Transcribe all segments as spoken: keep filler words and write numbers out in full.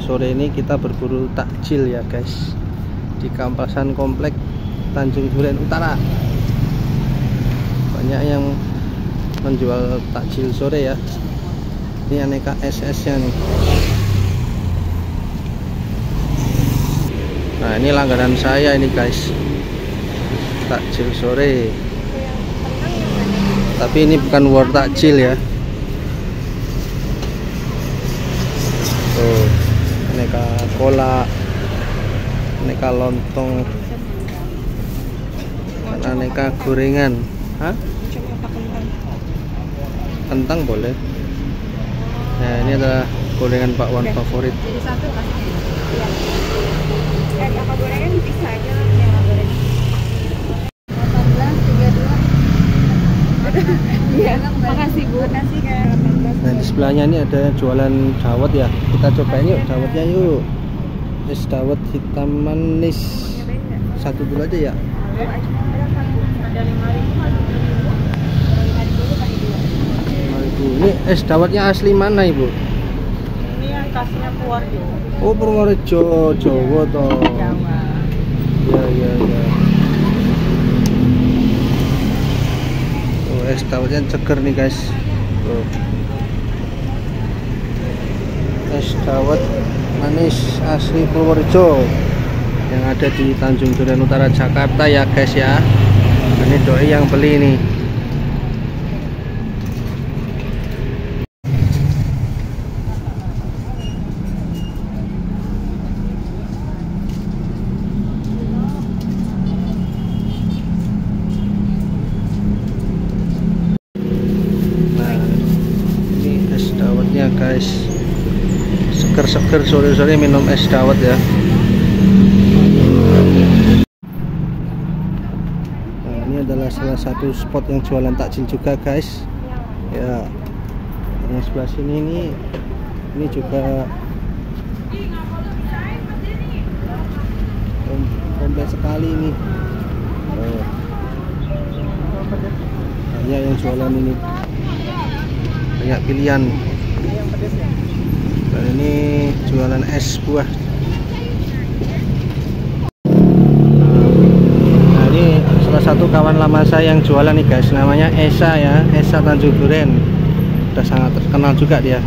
sore ini kita berburu takjil ya guys, di kawasan komplek Tanjung Duren Utara. Banyak yang menjual takjil sore ya. Ini aneka es esnya nih. Nah ini langganan saya ini guys, takjil sore. Tapi ini bukan war takjil ya. Tuh, aneka kolak, aneka lontong, dan aneka gorengan. Hah? Kentang boleh. Nah ini adalah gorengan Pak Wan favorit. Jadi satu kasih. Iya. Dari apa gorengan bisa aja yang goreng. delapan belas tiga puluh dua. Iya, makasih Bu. Makasih Kak. Nah di sebelahnya ini ada jualan dawet ya. Kita cobain yuk dawetnya yuk. Es dawet hitam manis. Satu dulu aja ya. Ada lima ribu atau tujuh ribu? lima ribu. Ini es dawetnya asli mana Ibu? Ini yang khasnya Purworejo. Oh Purworejo, Jawa toh. Jawa. Ya ya ya. Oh es dawetnya seger nih guys. Tuh. Es dawet manis asli Purworejo yang ada di Tanjung Duren Utara Jakarta ya guys ya. Ini doi yang beli nih. Nah ini es dawetnya guys, seger-seger sore-sore minum es dawet ya. Nah ini adalah salah satu spot yang jualan takjil juga guys ya. Yang sebelah sini ini ini juga komplit sekali nih. Oh. Banyak yang jualan ini, banyak pilihan. Dan ini jualan es buah. Nah ini salah satu kawan lama saya yang jualan nih guys, namanya Esa ya, Esa Tanjung Duren. Udah sangat terkenal juga dia.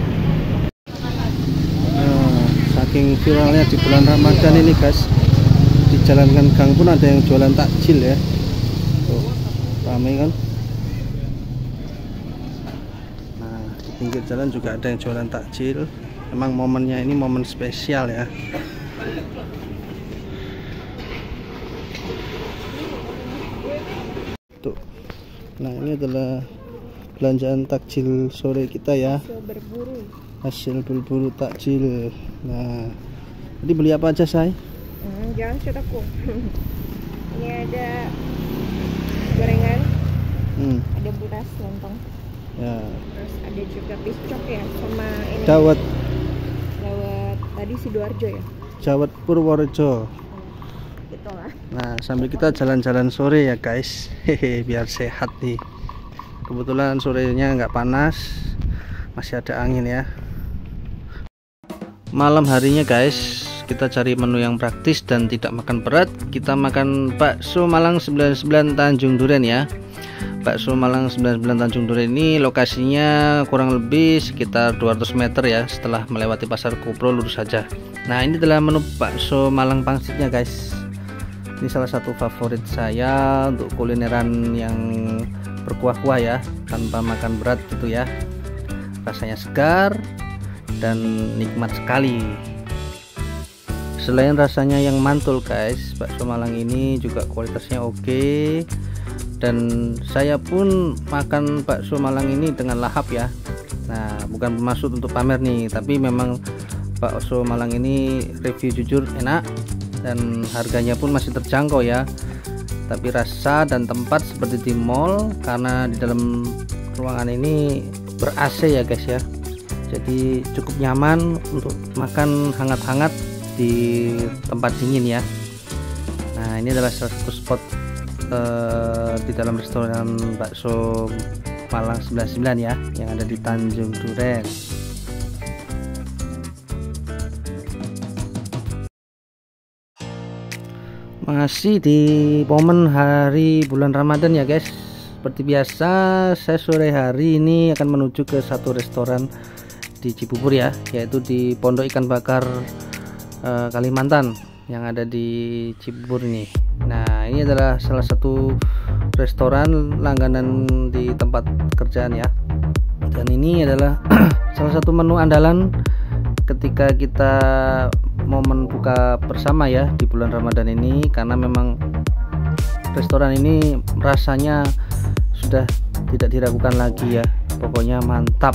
Nah, saking viralnya di bulan Ramadan ini guys, di jalan gang pun ada yang jualan takjil ya. Tuh, ramai kan. Pinggir jalan juga ada yang jualan takjil. Memang momennya ini momen spesial ya. Tuh. Nah ini adalah belanjaan takjil sore kita ya. Hasil berburu. Hasil berburu takjil. Nah, tadi beli apa aja say? Hmm, jangan shoot Ini ada gorengan, Hmm. ada buras lontong. Ya. Terus ada juga piscok ya, sama ini Dawet. dawet tadi Sidoarjo ya. Dawet Purworejo. Gitu lah. Nah sambil kita jalan-jalan sore ya guys, hehe, biar sehat nih. Kebetulan sorenya nggak panas, masih ada angin ya. Malam harinya guys, kita cari menu yang praktis dan tidak makan berat. Kita makan bakso Malang sembilan puluh sembilan Tanjung Duren ya. Bakso Malang sembilan puluh sembilan Tanjung Duren ini lokasinya kurang lebih sekitar dua ratus meter ya, setelah melewati pasar Kupro lurus saja. Nah ini adalah menu bakso Malang pangsitnya guys. Ini salah satu favorit saya untuk kulineran yang berkuah-kuah ya, tanpa makan berat gitu ya. Rasanya segar dan nikmat sekali. Selain rasanya yang mantul guys, bakso Malang ini juga kualitasnya oke. Dan saya pun makan bakso Malang ini dengan lahap ya. Nah bukan bermaksud untuk pamer nih, tapi memang bakso Malang ini review jujur enak dan harganya pun masih terjangkau ya. Tapi rasa dan tempat seperti di mall, karena di dalam ruangan ini ber A C ya guys ya, jadi cukup nyaman untuk makan hangat-hangat di tempat dingin ya. Nah ini adalah salah satu spot uh, di dalam restoran bakso Malang sembilan puluh sembilan ya, yang ada di Tanjung Duren. Masih di momen hari bulan Ramadan ya guys. Seperti biasa, saya sore hari ini akan menuju ke satu restoran di Cibubur ya, yaitu di Pondok Ikan Bakar eh, Kalimantan yang ada di Cibubur ini. Nah, ini adalah salah satu restoran langganan di tempat kerjaan ya. Dan ini adalah salah satu menu andalan ketika kita momen buka bersama ya di bulan Ramadan ini, karena memang restoran ini rasanya sudah tidak diragukan lagi ya, pokoknya mantap.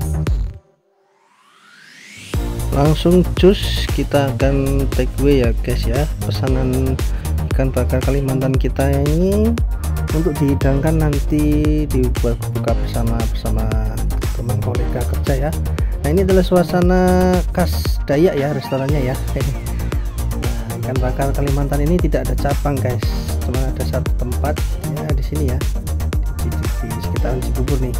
Langsung cus, kita akan take away ya guys ya, pesanan ikan bakar Kalimantan kita ini untuk dihidangkan nanti dibuat buka bersama bersama teman kolega kerja ya. Nah, ini adalah suasana khas Dayak ya restorannya ya. Nah, ikan bakar Kalimantan ini tidak ada cabang guys, cuma ada satu tempat ya di sini ya, di, di, di sekitaran Cibubur nih.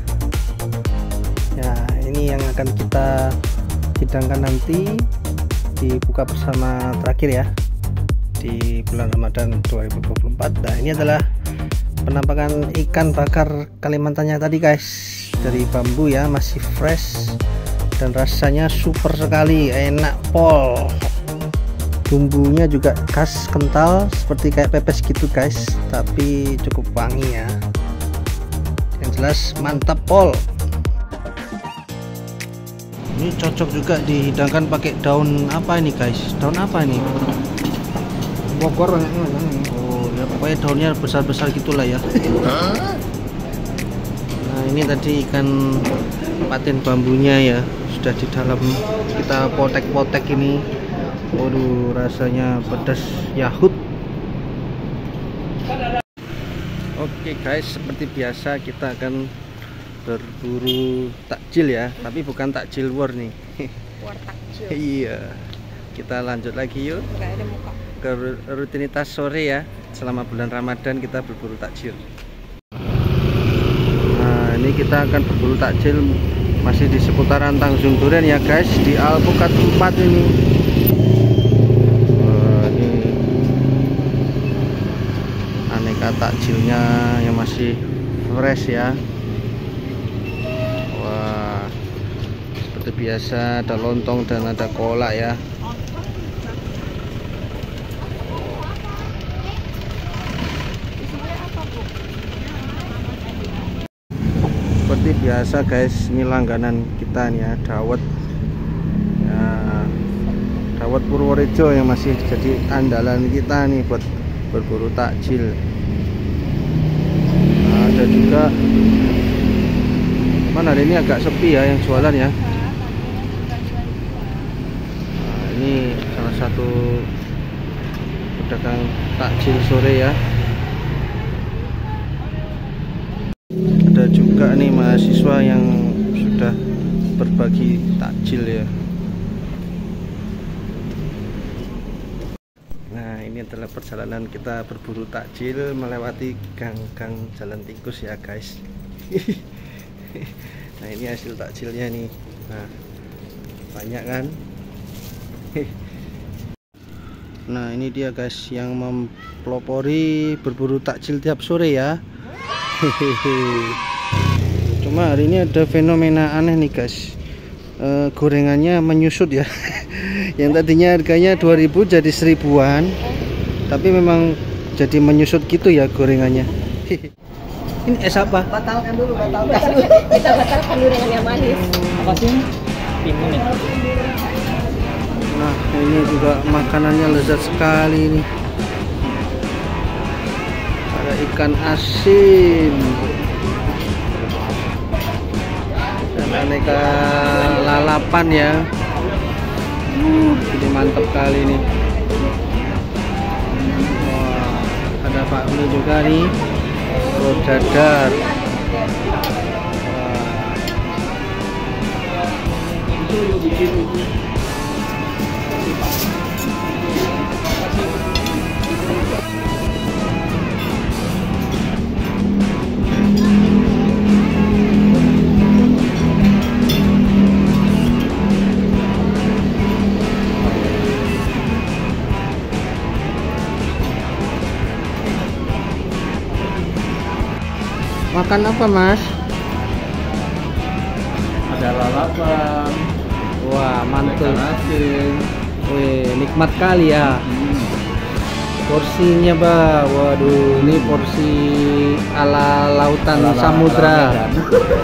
Ya, ini yang akan kita hidangkan nanti dibuka bersama terakhir ya di bulan Ramadan dua ribu dua puluh empat. Nah, ini adalah penampakan ikan bakar Kalimantannya tadi guys, dari bambu ya, masih fresh dan rasanya super sekali, enak pol. Bumbunya juga khas kental seperti kayak pepes gitu guys, tapi cukup wangi ya, yang jelas mantap pol. Ini cocok juga dihidangkan pakai daun apa ini guys, daun apa ini? Bogor. Oh ya, pokoknya daunnya besar-besar gitulah ya. Nah, ini tadi ikan patin bambunya ya, sudah di dalam kita potek-potek ini. Waduh, rasanya pedas yahut. Oke guys, seperti biasa kita akan berburu takjil ya, tapi bukan takjil war nih. War takjil. Iya, kita lanjut lagi yuk. Nggak ada muka. Ke rutinitas sore ya, selama bulan Ramadan kita berburu takjil. Nah, ini kita akan berburu takjil masih di seputaran Tanjung Duren ya guys, di Alpukat empat ini. Wah, ini aneka takjilnya yang masih fresh ya. Wah, seperti biasa ada lontong dan ada kolak ya. Seperti biasa guys, ini langganan kita nih ya, dawet ya, dawet Purworejo yang masih jadi andalan kita nih buat berburu takjil. Nah, ada juga mana hari ini agak sepi ya yang jualan ya. Nah, ini salah satu pedagang takjil sore ya. Ada juga nih mahasiswa yang sudah berbagi takjil ya. Nah, ini adalah perjalanan kita berburu takjil melewati gang-gang jalan tikus ya guys. Nah, ini hasil takjilnya nih. Nah, banyak kan. Nah, ini dia guys yang mempelopori berburu takjil tiap sore ya. Cuma hari ini ada fenomena aneh nih guys, e, gorengannya menyusut ya. Yang tadinya harganya dua ribu jadi seribuan, tapi memang jadi menyusut gitu ya gorengannya. Ini es apa? Batalkan dulu, batalkan. Kita batalkan dulu dengan yang manis. Apa sih? Timun ya. Nah, ini juga makanannya lezat sekali nih. Ada ikan asin dan aneka lalapan ya. Uh, ini mantap kali nih. Wah, ada bakmi juga nih, telur dadar. Wah. Makan apa, Mas? Ada lalapan, Wah, mantul. ikan asin. Wih, nikmat kali ya. Hmm. Porsinya, Bah. Waduh, ini porsi ala lautan Ala- ala- samudra. ala Medan.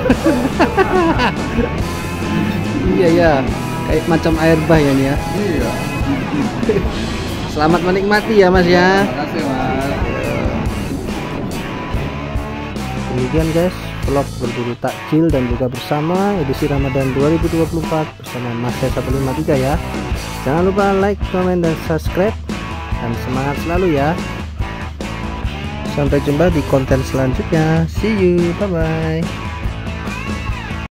Iya ya, kayak macam air bah ya nih ya. Iya. Selamat menikmati ya, Mas ya. Terima kasih, Mas. Demikian guys, vlog berburu takjil dan buka bersama edisi Ramadan dua ribu dua puluh empat bersama Mas satu lima tiga ya. Jangan lupa like, komen, dan subscribe, dan semangat selalu ya. Sampai jumpa di konten selanjutnya. See you, bye bye.